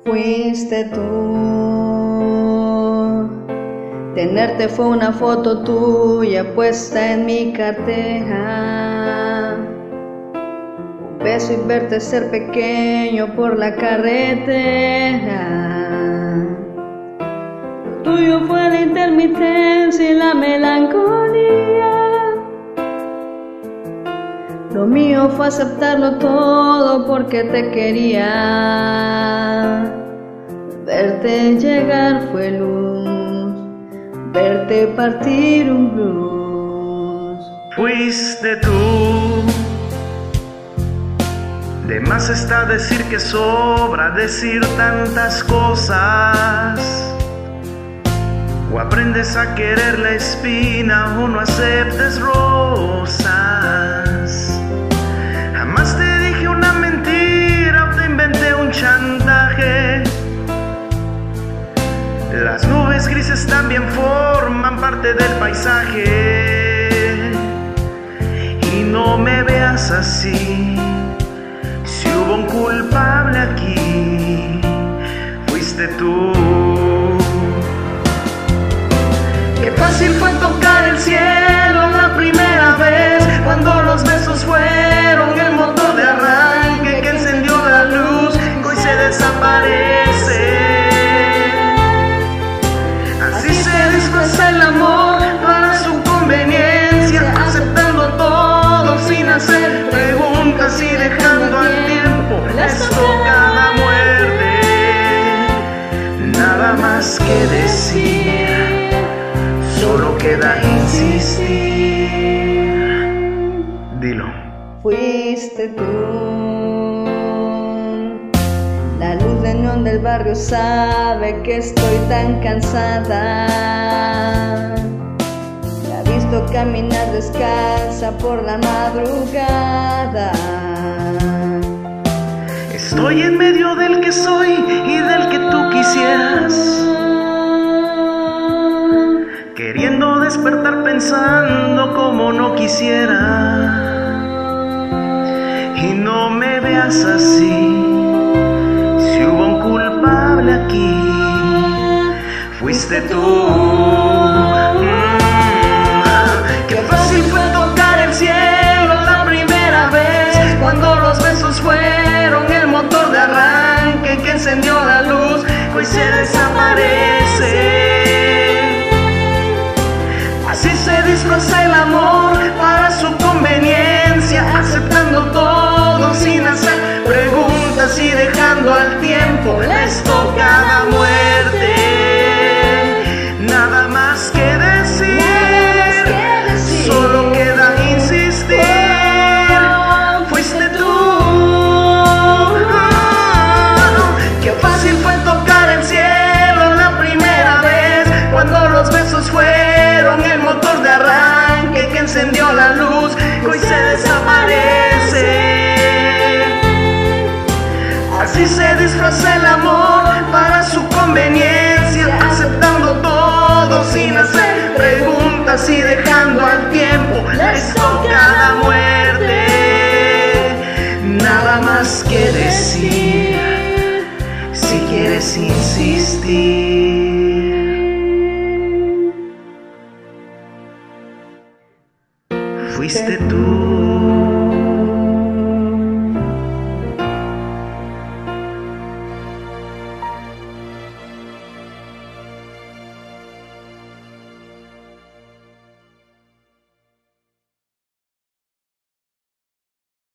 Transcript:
Fuiste tú. Tenerte fue una foto tuya puesta en mi cartera. Un beso y verte ser pequeño por la carretera. Lo tuyo fue la intermitencia y la melancolía. Lo mío fue aceptarlo todo porque te quería. Verte llegar fue luz, verte partir un blues. Fuiste tú. De más está decir que sobra decir tantas cosas. O aprendes a querer la espina o no aceptes rosas. Jamás te dije una mentira o te inventé un chantaje. Las nubes grises también forman parte del paisaje. Y no me veas así, si hubo un culpable aquí, fuiste tú. Qué fácil fue tocar el cielo la primera vez, cuando los besos fueron el motor de arranque que encendió la luz que hoy se desaparece. Así se disfraza el amor para su conveniencia, aceptando todo sin hacer preguntas y dejando al tiempo les toca la muerte. Nada más que decir, solo queda insistir. Dilo. Fuiste tú. La luz de neón del barrio sabe que estoy tan cansada. La he visto caminar descalza por la madrugada. Estoy en medio del que soy y del que tú quisieras, queriendo despertar pensando como no quisiera. Y no me veas así, si hubo un culpable aquí, fuiste tú. Qué fácil fue tocar el cielo la primera vez, cuando los besos fueron el motor de arranque que encendió la luz que hoy se desaparece. Así se disfraza el amor para su conveniencia, aceptando todo sin hacer preguntas y dejando al tiempo les toca la muerte. Nada más que decir, solo queda insistir. Fuiste tú. Qué fácil fue tocar el cielo la primera vez, cuando los besos fueron el motor de arranque que encendió la luz que hoy se desaparece. Así se disfraza el amor para su conveniencia, aceptando todo sin hacer preguntas y dejando al tiempo les toca la muerte. Nada más que decir, si quieres insistir. Fuiste tú.